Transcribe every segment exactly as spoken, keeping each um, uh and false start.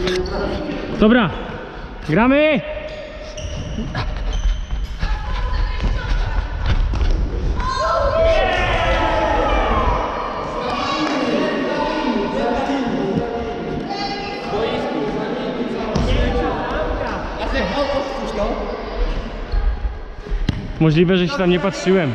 Dobra, gramy! Możliwe, że się tam nie patrzyłem.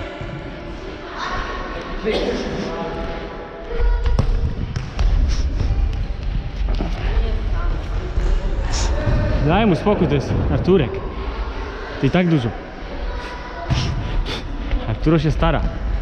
Daj mu spokój, to jest Arturek. To i tak dużo. Arturo się stara.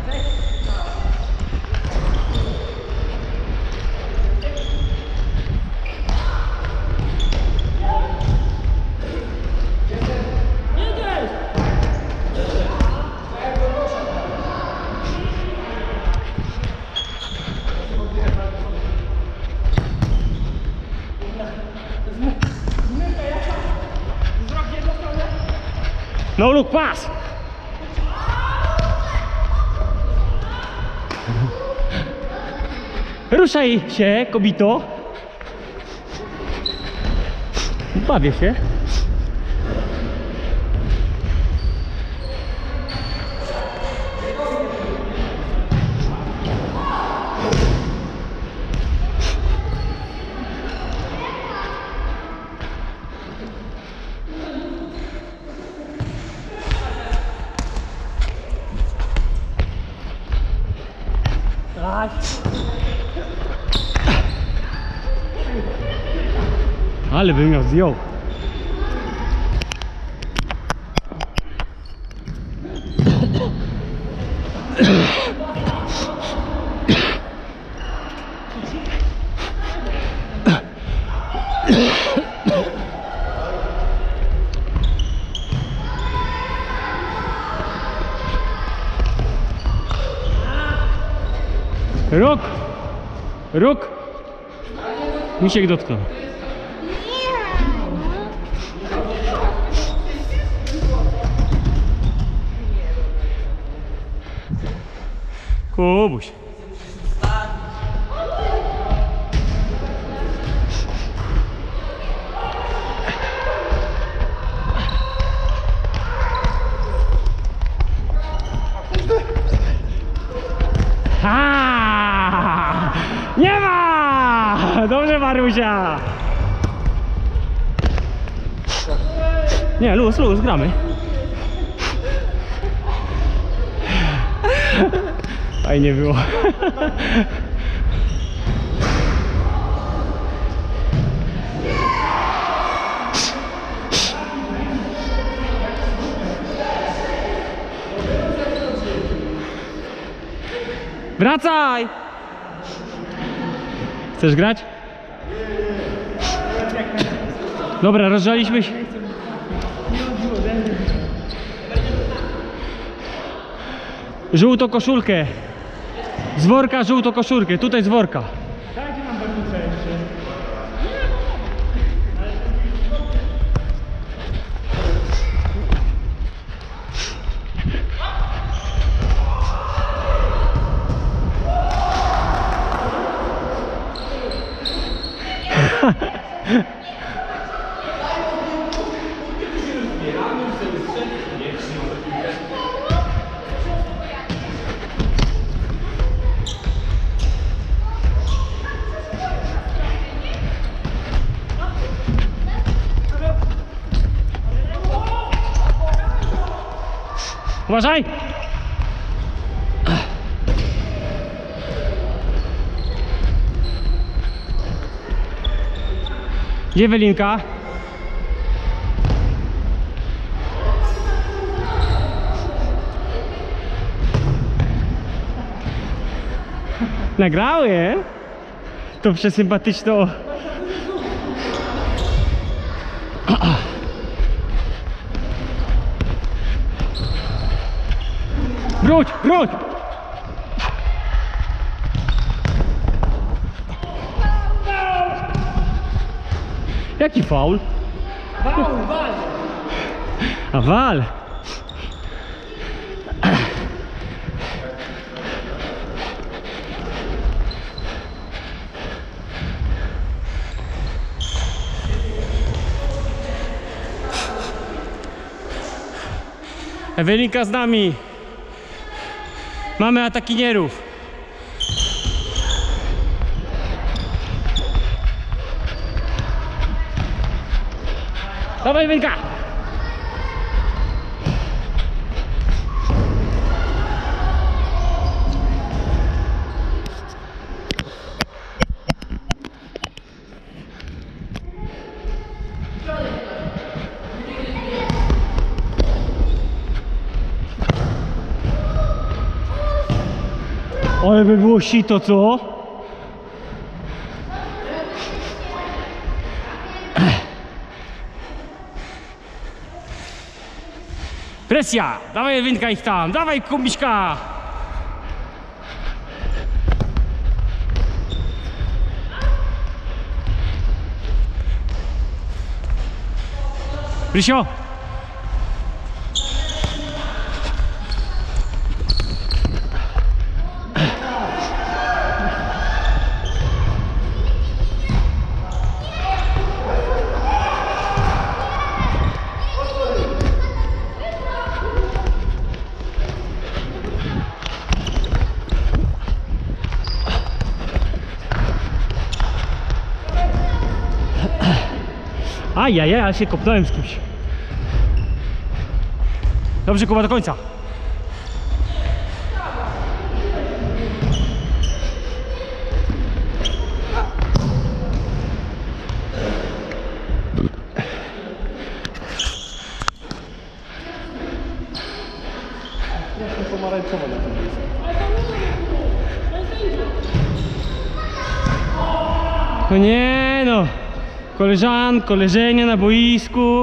No look pass! Ruszaj się, kobito! Bawię się. Ale bym ją zdjął. Róg! Róg! Misiek dotknął. Kubuś. Ha! Nie ma! Dobrze, Marusia! Nie, luz, luz, gramy. Fajnie było. Wracaj! Chcesz grać? Dobra, rozgrzaliśmy się. Żółtą koszulkę. Z worka żółtą koszulkę, tutaj z worka. Dajcie nam barwnicę jeszcze. Uważaj! Gdzie Ewelinka? Nagrałem? To przesympatyczną. Wróć, wróć! Jaki faul? Wal, wal! A wal! Ewelinka z nami. Mamy atakinierów. Dawaj, Ewelinka! Ale by było sito, co? Presja! Dawaj, Ewinka, ich tam! Dawaj, Kubiśka! Rysio! Ajajaj, ale się kopnąłem z kimś. Dobrze, Kuba, do końca. Pomarańczowo na tym jest. No nie no. Koleżan, koleżenia na boisku.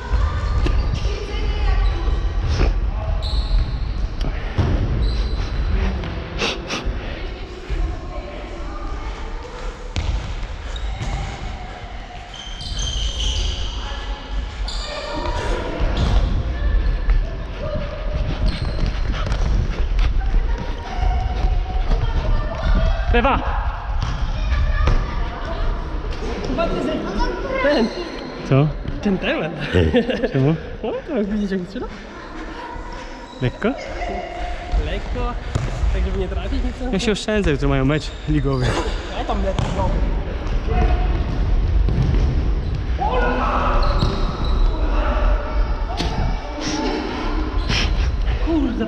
Ewa! Ten, Co? gentleman. Czemu? O, tak widzicie jak strzela? Lekko? Lekko, tak żeby nie trafić nic. Ja się oszczędzę, jutro mają mecz ligowy. Ja tam lecę znowu. Kurde.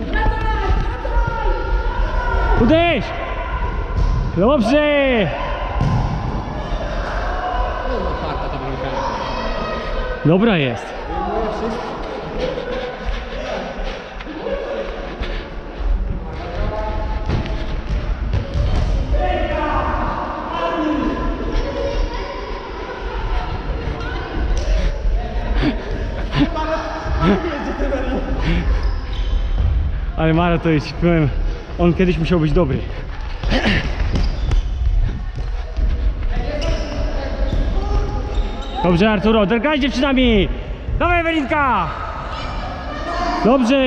Uderz! Dobrze! No farta ta bramka. Dobra jest. Wyjmuje wszystko. Ale Mara to jest, powiem, on kiedyś musiał być dobry. Dobrze, Arturo, drgaj dziewczynami! Dawaj, Ewelinka! Dobrze!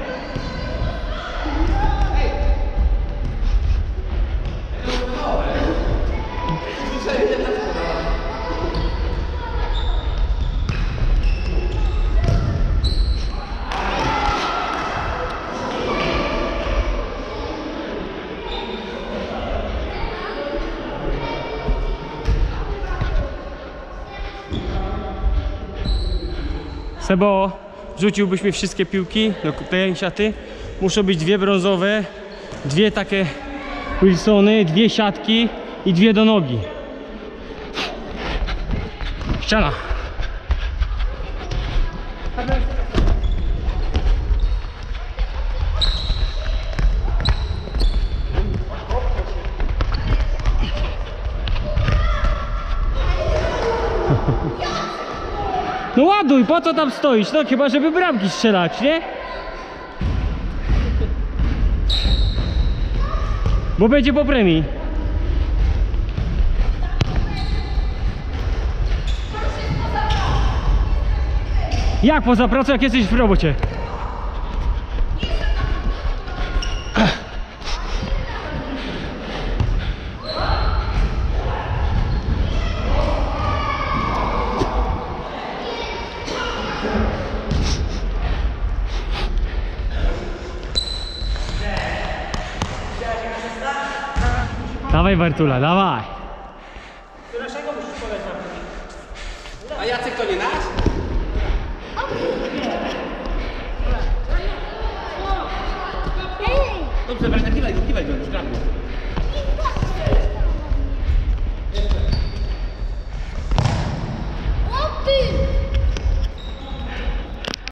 Sebo, rzuciłbyś mi wszystkie piłki do tej siaty. Muszą być dwie brązowe, dwie takie Wilsony, dwie siatki i dwie do nogi. Ściana. No ładuj, po co tam stoisz? No chyba żeby bramki strzelać, nie? Bo będzie po premii. Jak poza pracą, jak jesteś w robocie? Dawaj Bartula, dawaj. A Jacek to nie nasz? Dobrze, weź nakiwaj go, kiwaj go, już gramy.